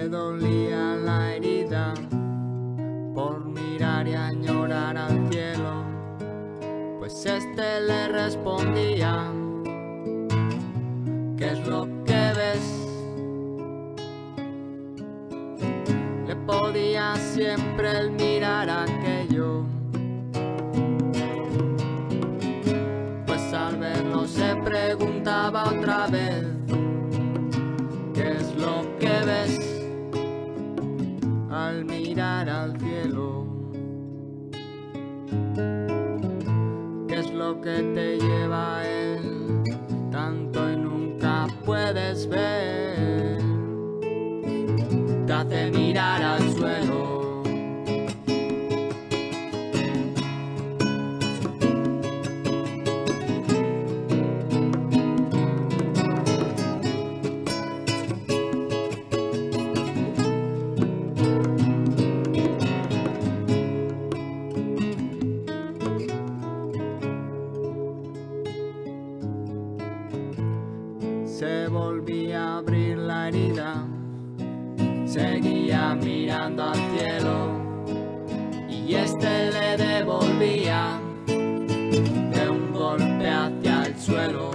Le dolía la herida por mirar y añorar al cielo, pues este le respondía: ¿qué es lo que ves? Le podía siempre el mirar aquello, pues al verlo se preguntaba otra vez: ¿qué es lo que ves? Al mirar al cielo, ¿qué es lo que te lleva a él tanto y nunca puedes ver? Te hace mirar al suelo. Se volvía a abrir la herida, seguía mirando al cielo, y este le devolvía de un golpe hacia el suelo.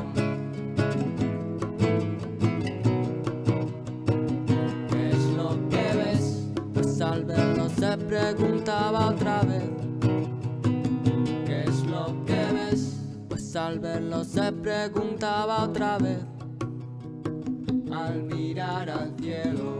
¿Qué es lo que ves? Pues al verlo se preguntaba otra vez: ¿qué es lo que ves? Pues al verlo se preguntaba otra vez, al mirar al cielo.